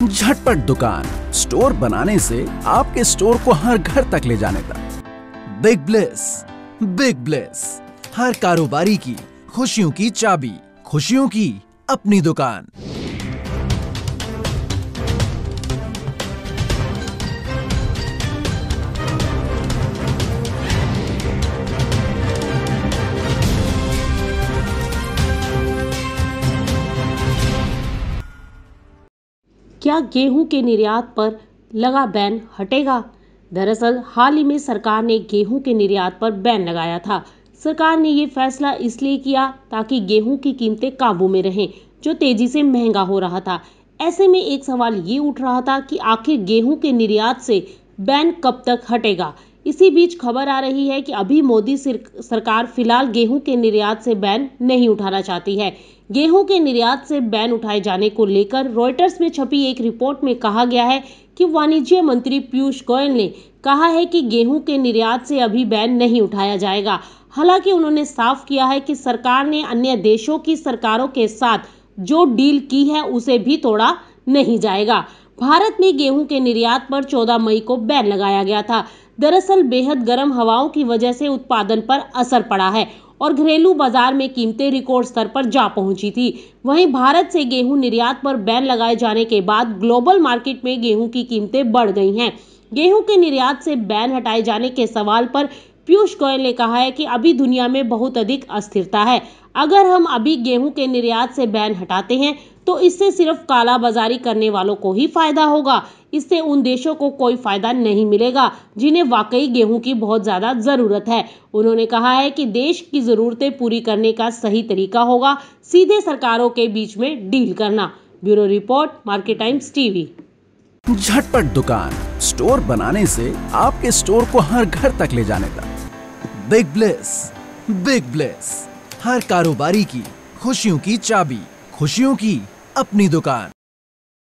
झटपट दुकान, स्टोर बनाने से आपके स्टोर को हर घर तक ले जाने तक। बिग ब्लेस, हर कारोबारी की खुशियों की चाबी, खुशियों की अपनी दुकान। क्या गेहूं के निर्यात पर लगा बैन हटेगा? दरअसल हाल ही में सरकार ने गेहूं के निर्यात पर बैन लगाया था। सरकार ने ये फैसला इसलिए किया ताकि गेहूं की कीमतें काबू में रहें, जो तेजी से महंगा हो रहा था। ऐसे में एक सवाल ये उठ रहा था कि आखिर गेहूं के निर्यात से बैन कब तक हटेगा। इसी बीच खबर आ रही है कि अभी मोदी सरकार फिलहाल गेहूं के निर्यात से बैन नहीं उठाना चाहती है। गेहूं के निर्यात से बैन उठाए जाने को लेकर रॉयटर्स में छपी एक रिपोर्ट में कहा गया है कि वाणिज्य मंत्री पीयूष गोयल ने कहा है कि गेहूं के निर्यात से अभी बैन नहीं उठाया जाएगा। हालांकि उन्होंने साफ किया है कि सरकार ने अन्य देशों की सरकारों के साथ जो डील की है उसे भी तोड़ा नहीं जाएगा। भारत में गेहूं के निर्यात पर 14 मई को बैन लगाया गया था। दरअसल बेहद गर्म हवाओं की वजह से उत्पादन पर असर पड़ा है और घरेलू बाजार में कीमतें रिकॉर्ड स्तर पर जा पहुंची थी। वहीं भारत से गेहूं निर्यात पर बैन लगाए जाने के बाद ग्लोबल मार्केट में गेहूं की कीमतें बढ़ गई हैं। गेहूं के निर्यात से बैन हटाए जाने के सवाल पर पीयूष गोयल ने कहा है कि अभी दुनिया में बहुत अधिक अस्थिरता है। अगर हम अभी गेहूं के निर्यात से बैन हटाते हैं तो इससे सिर्फ काला बाजारी करने वालों को ही फायदा होगा। इससे उन देशों को कोई फायदा नहीं मिलेगा जिन्हें वाकई गेहूं की बहुत ज्यादा जरूरत है। उन्होंने कहा है कि देश की जरूरतें पूरी करने का सही तरीका होगा सीधे सरकारों के बीच में डील करना। Bureau report, market times TV. झटपट दुकान, स्टोर बनाने से आपके स्टोर को हर घर तक ले जाने तक। बिग ब्लेस, हर कारोबारी की खुशियों की चाबी, खुशियों की अपनी दुकान।